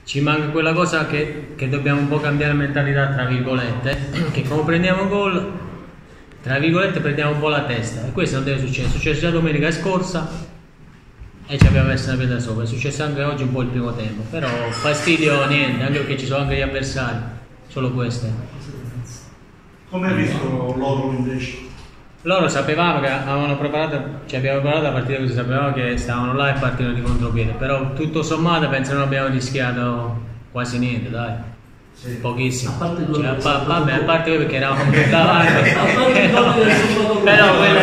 Ci manca quella cosa che dobbiamo un po' cambiare mentalità, tra virgolette, che come prendiamo gol, tra virgolette prendiamo un po' la testa, e questo non deve succedere. È successo già domenica scorsa e ci abbiamo messo una pietra sopra, è successo anche oggi un po' il primo tempo, però fastidio niente, anche perché ci sono anche gli avversari, solo questo. Come hai visto loro invece? Loro sapevamo che avevano preparato, ci abbiamo preparato la partita così, sapevamo che stavano là e partivano di contropiede, però tutto sommato penso che non abbiamo rischiato quasi niente, dai. Sì. Pochissimo. A parte a parte voi perché eravamo davanti. Però quello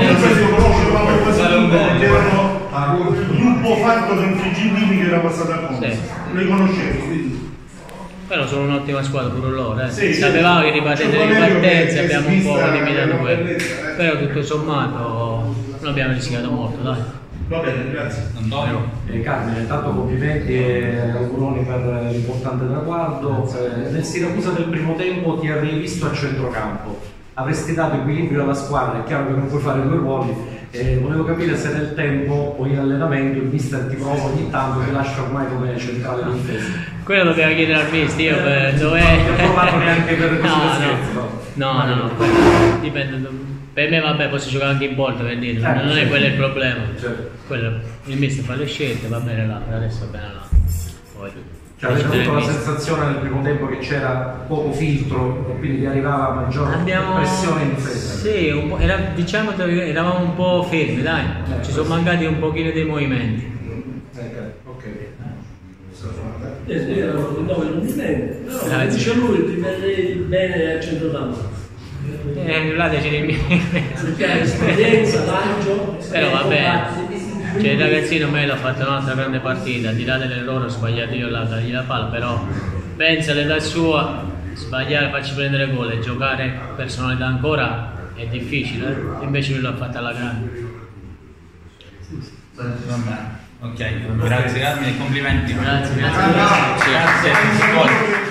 erano un gruppo fatto da infigibili che era passato a conto. Sì. Li conoscevi? Però sono un'ottima squadra pure loro, Sì, sapevamo che ripartendo le ripartenze abbiamo un po' limitato quello. Però tutto sommato non abbiamo rischiato molto, dai. Va bene, grazie. Antonio. Carmine, intanto complimenti e auguroni per l'importante traguardo. Nel Siracusa del primo tempo ti avrei visto a centrocampo, avresti dato equilibrio alla squadra, è chiaro che non puoi fare due ruoli. Volevo capire se nel tempo o in allenamento il mister ti prova ogni tanto, ti lascia ormai come centrale di difesa. Quello dobbiamo chiedere al mister, io dov'è? Non ho provato neanche per no, dipende. Per me vabbè, posso giocare anche in porta, per dire, non è quello il problema. Quello, il mister fa le scelte, va bene là, per adesso va bene là. Poi, avete avuto la sensazione nel primo tempo che c'era poco filtro e quindi vi arrivava maggior pressione in difesa? Sì, un po', diciamo che eravamo un po' fermi, dai, ci sono mancati un pochino dei movimenti. Però dice lui, ti vedrei bene a centrocampo. Là decide il mio esperienza, lancio, però vabbè, cioè, il ragazzino meglio ha fatto un'altra grande partita, al di là dell'errore ho sbagliato io là, dargli la palla, però pensa all'età sua, sbagliare, farci prendere gol e giocare personalità ancora è difficile, invece lui l'ha fatta alla grande. Ok, grazie Carmine, complimenti. Grazie.